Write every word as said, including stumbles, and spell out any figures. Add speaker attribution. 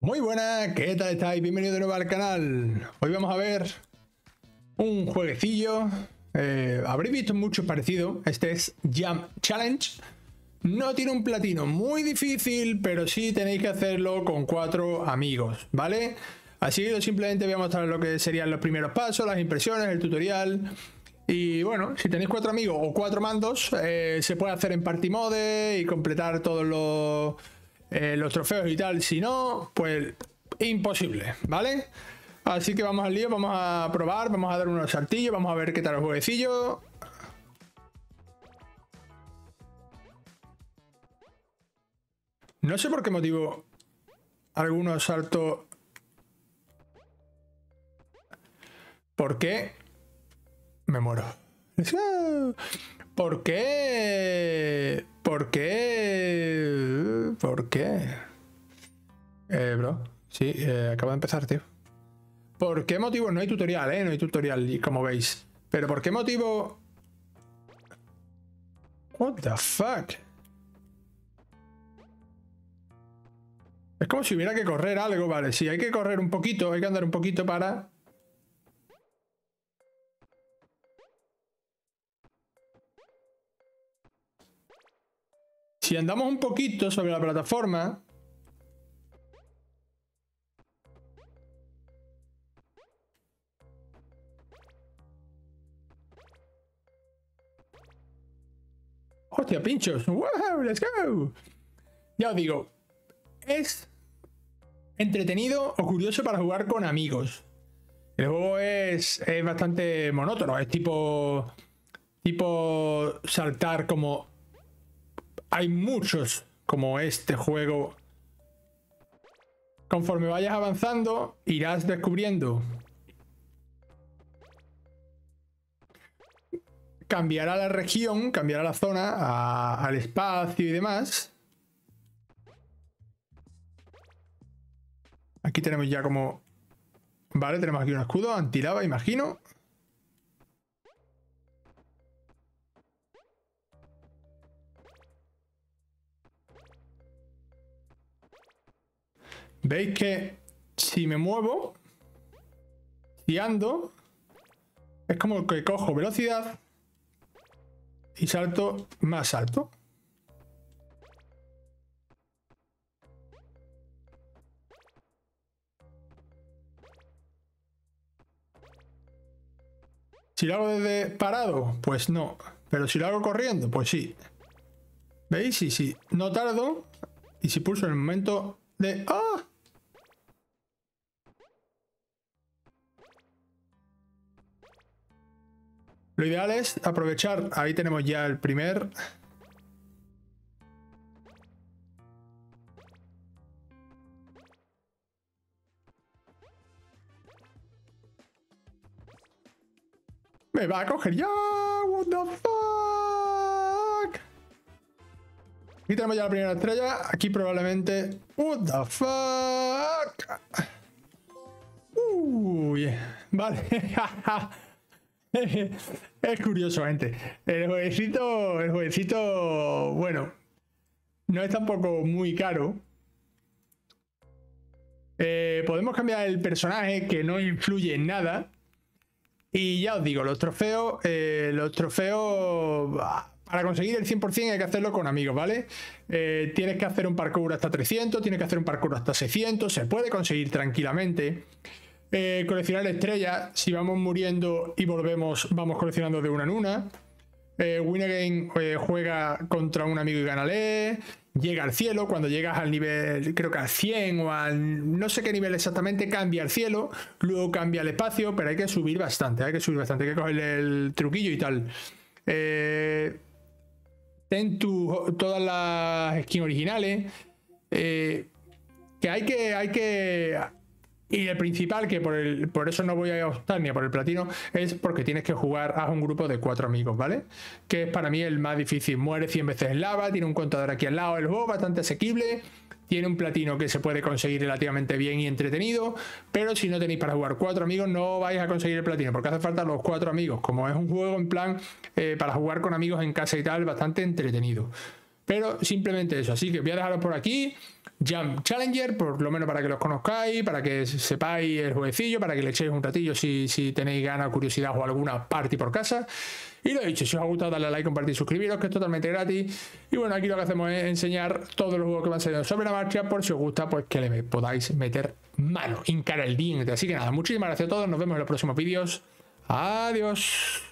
Speaker 1: Muy buenas, ¿qué tal estáis? Bienvenidos de nuevo al canal. Hoy vamos a ver un jueguecillo. Eh, habréis visto muchos parecidos. Este es Jump Challenge. No tiene un platino muy difícil, pero sí tenéis que hacerlo con cuatro amigos, ¿vale? Así que yo simplemente voy a mostrar lo que serían los primeros pasos, las impresiones, el tutorial. Y bueno, si tenéis cuatro amigos o cuatro mandos, eh, se puede hacer en party mode y completar todos los... Eh, los trofeos y tal. Si no, pues imposible, ¿vale? Así que vamos al lío, vamos a probar, vamos a dar unos saltillos, vamos a ver qué tal el jueguecillo. No sé por qué motivo algunos saltos. ¿Por qué? Me muero. ¿Por qué? ¿Por qué? ¿Por qué? Eh, bro. Sí, eh, acabo de empezar, tío. ¿Por qué motivo? No hay tutorial, ¿eh? No hay tutorial, como veis. Pero ¿por qué motivo? What the fuck? Es como si hubiera que correr algo, vale. Sí, hay que correr un poquito, hay que andar un poquito para... Si andamos un poquito sobre la plataforma... ¡Hostia, pinchos! ¡Wow! ¡Let's go! Ya os digo, es entretenido o curioso para jugar con amigos. El juego es, es bastante monótono, es tipo... Tipo saltar como... Hay muchos como este juego. Conforme vayas avanzando, irás descubriendo. Cambiará la región, cambiará la zona a, al espacio y demás. Aquí tenemos ya como... Vale, tenemos aquí un escudo antilava, imagino. Veis que si me muevo, si ando, es como que cojo velocidad y salto más alto. Si lo hago desde parado, pues no. Pero si lo hago corriendo, pues sí. ¿Veis? Y si no tardo, y si pulso en el momento de... ¡Ah! Lo ideal es aprovechar... Ahí tenemos ya el primer... ¡Me va a coger ya! ¡What the fuck! Aquí tenemos ya la primera estrella. Aquí probablemente... ¡What the fuck! Uy, vale. Es curioso, gente. El jueguecito, el jueguecito, bueno, no es tampoco muy caro. Eh, podemos cambiar el personaje, que no influye en nada. Y ya os digo, los trofeos, eh, los trofeos, para conseguir el cien por cien hay que hacerlo con amigos, ¿vale? Eh, tienes que hacer un parkour hasta trescientos, tienes que hacer un parkour hasta seiscientos, se puede conseguir tranquilamente. Eh, coleccionar estrellas, si vamos muriendo y volvemos, vamos coleccionando de una en una. Eh, Win Again eh, juega contra un amigo y gánale. Llega al cielo, cuando llegas al nivel, creo que al cien o al no sé qué nivel exactamente, cambia el cielo, luego cambia el espacio, pero hay que subir bastante, hay que subir bastante, hay que coger el truquillo y tal. Eh, ten tu, todas las skins originales. Eh, que hay que... Hay que Y el principal, que por, el, por eso no voy a optar ni a por el platino, es porque tienes que jugar a un grupo de cuatro amigos, ¿vale? Que es para mí el más difícil. Muere cien veces en lava, tiene un contador aquí al lado, el juego bastante asequible, tiene un platino que se puede conseguir relativamente bien y entretenido, pero si no tenéis para jugar cuatro amigos no vais a conseguir el platino, porque hace falta los cuatro amigos. Como es un juego en plan eh, para jugar con amigos en casa y tal, bastante entretenido. Pero simplemente eso. Así que voy a dejaros por aquí. Jump Challenger, por lo menos para que los conozcáis, para que sepáis el jueguecillo, para que le echéis un ratillo si, si tenéis ganas, curiosidad o alguna party por casa. Y lo he dicho, si os ha gustado, darle a like, compartir, suscribiros, que es totalmente gratis. Y bueno, aquí lo que hacemos es enseñar todos los juegos que van saliendo sobre la marcha, por si os gusta, pues que le podáis meter mano, hincar el diente. Así que nada, muchísimas gracias a todos, nos vemos en los próximos vídeos. Adiós.